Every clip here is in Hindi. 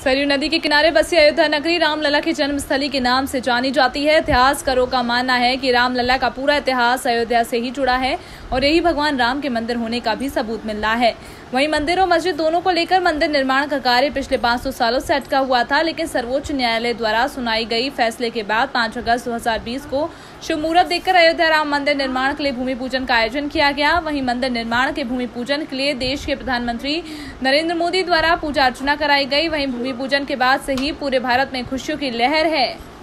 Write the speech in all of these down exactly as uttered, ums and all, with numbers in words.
सरयू नदी के किनारे बसी अयोध्या नगरी रामलला की जन्मस्थली के नाम से जानी जाती है। इतिहासकारों का मानना है कि रामलला का पूरा इतिहास अयोध्या से ही जुड़ा है और यही भगवान राम के मंदिर होने का भी सबूत मिल रहा है। वहीं मंदिर और मस्जिद दोनों को लेकर मंदिर निर्माण का कार्य पिछले पाँच सौ सालों से अटका हुआ था, लेकिन सर्वोच्च न्यायालय द्वारा सुनाई गई फैसले के बाद पाँच अगस्त दो हजार बीस को शुभ मुहूर्त देखकर अयोध्या राम मंदिर निर्माण के लिए भूमि पूजन का आयोजन किया गया। वहीं मंदिर निर्माण के भूमि पूजन के लिए देश के प्रधानमंत्री नरेंद्र मोदी द्वारा पूजा अर्चना कराई गई। वहीं भूमि पूजन के बाद से ही पूरे भारत में खुशियों की लहर है।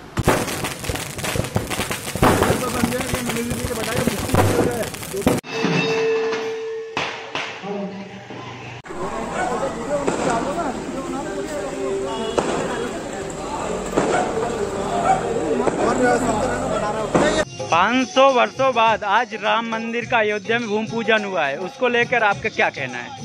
पाँच सौ वर्षों बाद आज राम मंदिर का अयोध्या में भूमि पूजन हुआ है, उसको लेकर आपका क्या कहना है?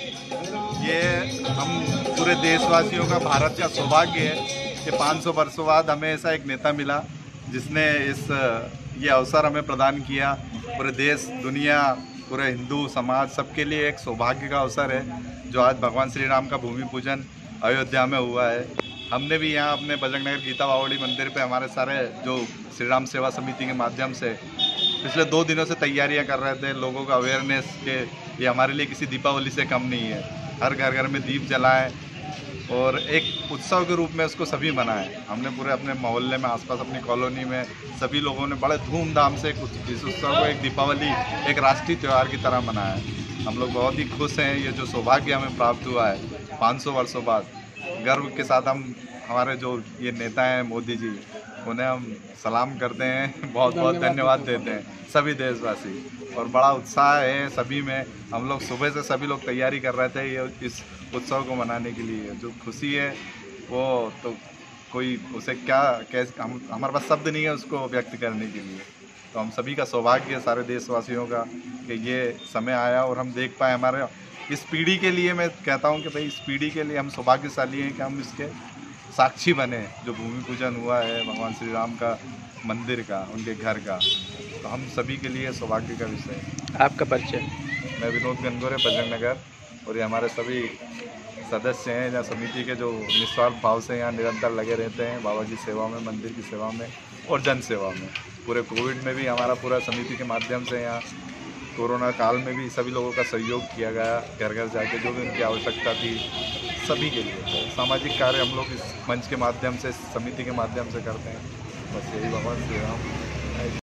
ये हम पूरे देशवासियों का, भारत का सौभाग्य है कि पाँच सौ वर्षों बाद हमें ऐसा एक नेता मिला जिसने इस ये अवसर हमें प्रदान किया। पूरे देश, दुनिया, पूरे हिंदू समाज सबके लिए एक सौभाग्य का अवसर है जो आज भगवान श्री राम का भूमि पूजन अयोध्या में हुआ है। हमने भी यहाँ अपने बजरंग नगर गीता बावड़ी मंदिर पे हमारे सारे जो श्री राम सेवा समिति के माध्यम से पिछले दो दिनों से तैयारियां कर रहे थे, लोगों का अवेयरनेस के ये हमारे लिए किसी दीपावली से कम नहीं है। हर घर घर में दीप जलाएं और एक उत्सव के रूप में उसको सभी मनाएं। हमने पूरे अपने मोहल्ले में, आसपास अपनी कॉलोनी में सभी लोगों ने बड़े धूमधाम से इस उत्सव को एक दीपावली, एक राष्ट्रीय त्यौहार की तरह मनाया। हम लोग बहुत ही खुश हैं। ये जो सौभाग्य हमें प्राप्त हुआ है पाँच सौ वर्षों बाद, गर्व के साथ हम हमारे जो ये नेता हैं मोदी जी, उन्हें हम सलाम करते हैं, बहुत बहुत धन्यवाद देते हैं सभी देशवासी। और बड़ा उत्साह है सभी में। हम लोग सुबह से सभी लोग तैयारी कर रहे थे ये इस उत्सव को मनाने के लिए। जो खुशी है वो तो कोई उसे क्या कैसे, हम हमारे पास शब्द नहीं है उसको व्यक्त करने के लिए। तो हम सभी का सौभाग्य है, सारे देशवासियों का, कि ये समय आया और हम देख पाए। हमारे इस पीढ़ी के लिए मैं कहता हूँ कि भाई इस पीढ़ी के लिए हम सौभाग्यशाली हैं कि हम इसके साक्षी बने। जो भूमि पूजन हुआ है भगवान श्री राम का मंदिर का, उनके घर का, तो हम सभी के लिए सौभाग्य का विषय है। आपका परिचय? मैं विनोद गंगोरे, बजरंग नगर, और ये हमारे सभी सदस्य हैं या समिति के जो निस्वार्थ भाव से यहाँ निरंतर लगे रहते हैं बाबा की सेवा में, मंदिर की सेवा में और जन सेवा में। पूरे कोविड में भी हमारा पूरा समिति के माध्यम से यहाँ कोरोना काल में भी सभी लोगों का सहयोग किया गया, घर घर जाके जो भी उनकी आवश्यकता थी सभी के लिए। तो सामाजिक कार्य हम लोग इस मंच के माध्यम से, समिति के माध्यम से करते हैं। बस यही भगवान श्री राम